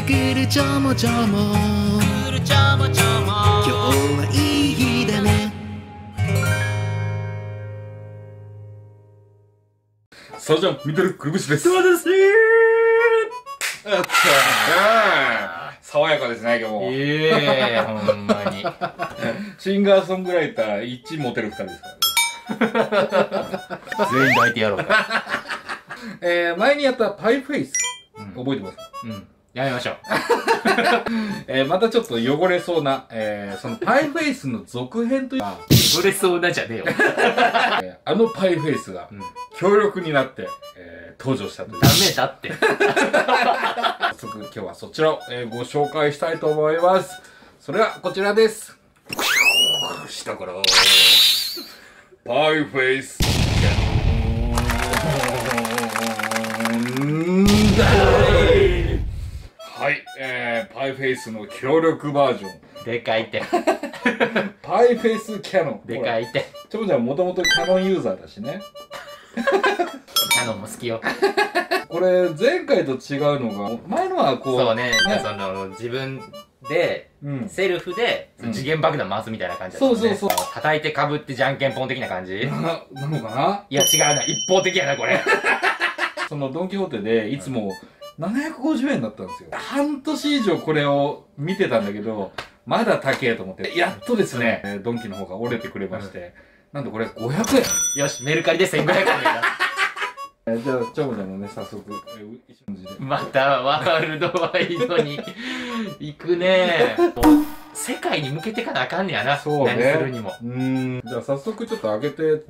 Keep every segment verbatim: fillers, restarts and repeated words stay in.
くるちょもちょもくるちょもちょも今日はいい日だね。 サジャン見てるくるぶしです。 そうですねー。あったー。爽やかですね今日も。 ええー、ほんまに。 シンガーソングライター一モテる二人ですからね。 全員抱いてやろうか。 えー、前にやったパイフェイス、 うん、 覚えてますか？ うん。やめましょう。 えー、またちょっと汚れそうな、えー、そのパイフェイスの続編というか、 汚れそうなじゃねえよ。 えー、あのパイフェイスが強力になって、えー、登場したという。 ダメだって。 早速今日はそちらを、えー、ご紹介したいと思います。それはこちらです。下からパイフェイスはい、えー、パイフェイスの強力バージョン。 でかいって。 パイフェイスキャノン。 でかいって。 ちょもちゃんもともとキャノンユーザーだしね。 キャノンも好きよ。 これ前回と違うのが、前のはこう。 そうね、ねその自分で、うん、セルフで、うん、次元爆弾回すみたいな感じだったね。そうそうそう。叩いてかぶってじゃんけんぽん的な感じな、 なのかな。 いや違うな、一方的やな、これ。 そのドンキホーテでいつもななひゃくごじゅうえんだったんですよ。半年以上これを見てたんだけど、まだ高えと思って、やっとですね、うん、ドンキの方が折れてくれまして、うん、なんとこれごひゃくえん。 よし、メルカリでせんごひゃくえんだ。 えじゃあ、チョモちゃんもね、早速、え一緒の字で。 また、ワールドワイドに行くね。世界に向けてかなあかんねやな。 そうね。 何するにも。 うん。じゃあ、早速ちょっと開けて、うん、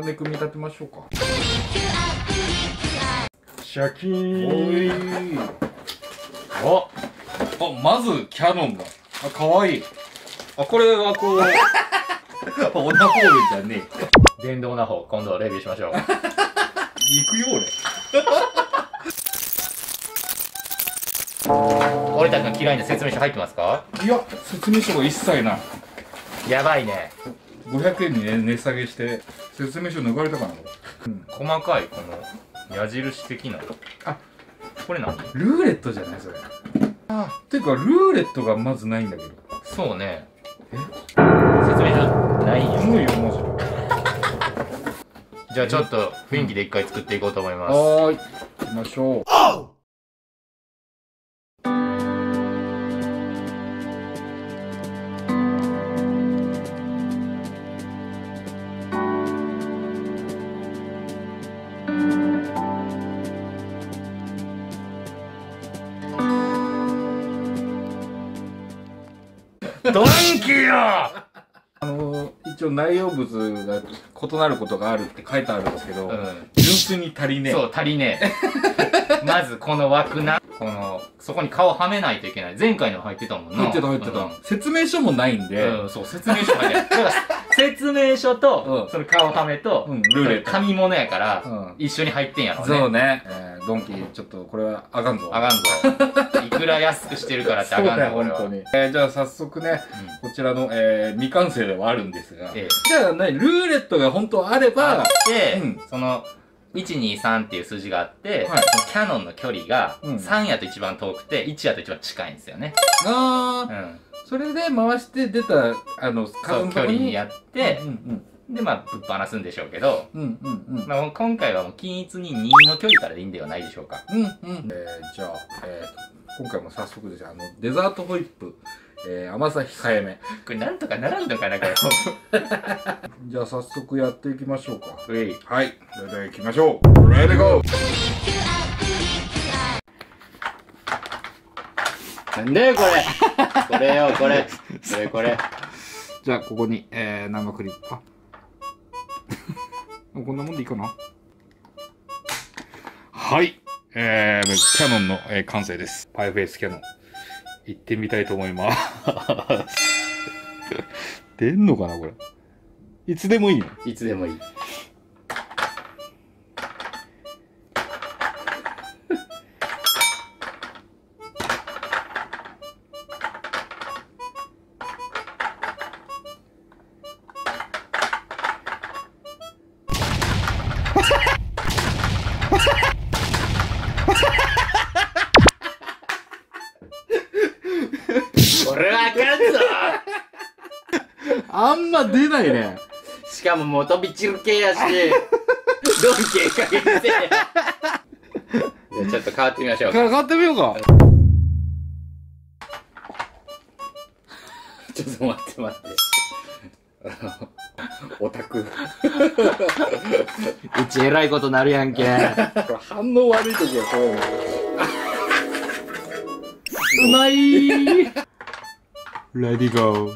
ね、組み立てましょうか。シャキーン。おあ、まず、キャノンが。あ、かわいい。あ、これはこう、オナホールじゃねえ。電動オナホ、今度はレビューしましょう。 行くよ、 俺。折田君嫌いな説明書入ってますか？ いや、説明書が一切ない。 やばいね。 ごひゃくえんにね、値下げして、説明書抜かれたかな、これ。 うん、細かい、この、矢印的な。あ、これ何？ ルーレットじゃないそれ。あ、ていうか、ルーレットがまずないんだけど。 そうね。え？説明書ないよ。 無理よ、マジで。 じゃあちょっと雰囲気で一回作っていこうと思います。 はーい。行きましょう。 ドンキよあのー、一応内容物が異なることがあるって書いてあるんですけど、うん、純粋に足りねえ。 そう、足りねえ。まずこの枠な、この、そこに顔はめないといけない。前回の入ってたもんな。 入ってた入ってた。うん、説明書もないんで。 うん、そう、説明書入ってない。だから説明書と、うん、その顔はめと、うん、ルーレット。紙物やから、うん、一緒に入ってんやろね。 そうね。えー、ドンキ、ちょっとこれはあかんぞ。 あかんぞ。いくら安くしてるからってあかんぞ、これは。 本当に。えー、じゃあ早速ね、うん、こちらの、えー、未完成ではあるんですが。ええ、じゃあね、ルーレットが本当あれば、 あって、うん、その、いちにさんっていう数字があって、はい、そのキャノンの距離がさんやと一番遠くて、いちやと一番近いんですよね。 ああ、うん。それで回して出た、あの、 数の距離にやって、うんうん、で、まあ、ぶっ放すんでしょうけど、うんうんうん、まあ、今回はもう均一ににの距離からでいいんではないでしょうか。うんうん。 えー、じゃあ、えー、今回も早速ですね、あの、デザートホイップ。えー、甘さ控えめ。 これなんとかならんのかな、これ。 じゃあ早速やっていきましょうか。 うい。 はい。それでは行きましょう。レディゴー。 なんだよ、これ。これよ、これ。これ、これ。 じゃあ、ここに、えー、生クリーム。あ。こんなもんでいいかな。はい。えー、キャノンの、えー、完成です。パイフェイスキャノン。行ってみたいと思います。出んのかなこれ。いつでもいいの？ いつでもいい。 れはあかんぞ。 あんま出ないね。 しかも元ビチル系やし、ドンキええ加減にせえや。じゃあちょっと変わってみましょうか。 変わってみようか。 ちょっと待って待って。オタク。うちえらいことなるやんけ。 反応悪い時はこう。うまいー。レディーゴー。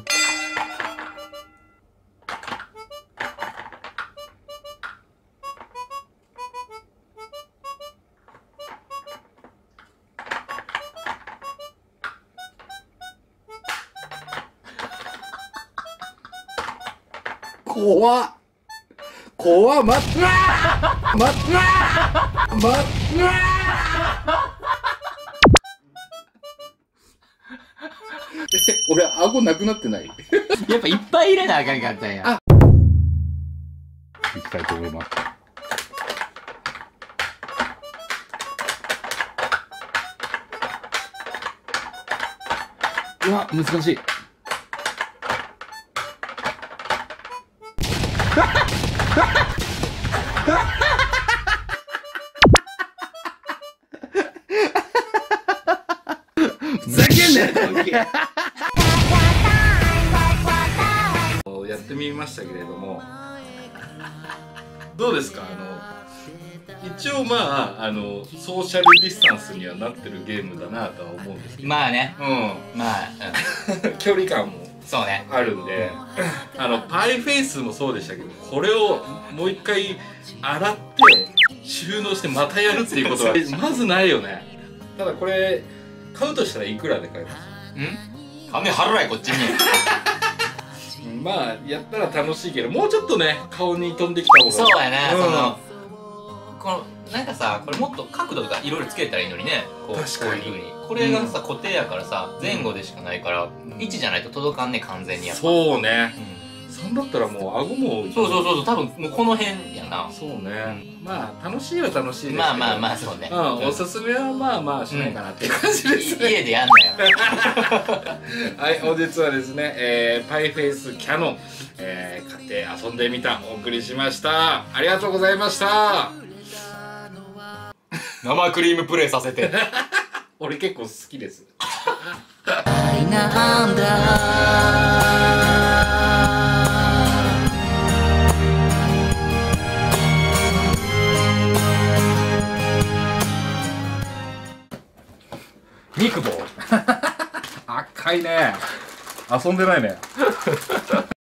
怖っ怖っ待って待って待って俺顎なくなってない？ やっぱいっぱい入れなあかんかったんや。 いきたいと思います。うわ難しい。ふざけんなよやってみましたけれどもどうですか？あの一応まああのソーシャルディスタンスにはなってるゲームだなとは思うんですけど、 まあね。 うんまあ、 うん、距離感もそうね。 あるんで、あのパイフェイスもそうでしたけど、これをもう一回洗って収納してまたやるっていうことはまずないよね。ただこれ買うとしたらいくらで買えます？ ん？金払えこっちに。 まあやったら楽しいけど、もうちょっとね顔に飛んできた方が。 そうやね、 うん、 そのこのなんかさ、これもっと角度とかいろいろつけたらいいのにね。こう確かにこういう風にこれがさ、うん、固定やからさ前後でしかないから、うん、位置じゃないと届かんね完全にやっぱ。そうね、うん、そんだったらもう顎もそうそうそうそう、多分もうこの辺やな。 そうね、うん、まあ楽しいは楽しいですけど、 まあまあまあそうね、 うん、おすすめはまあまあしないかなっていう感じですね、 家でやんなよ。 はい、本日はですね、えー、パイフェイスキャノン、えー、買って遊んでみたお送りしました。ありがとうございました。 生クリームプレイさせて。 俺結構好きです。 愛なんだ肉棒赤いね。遊んでないね。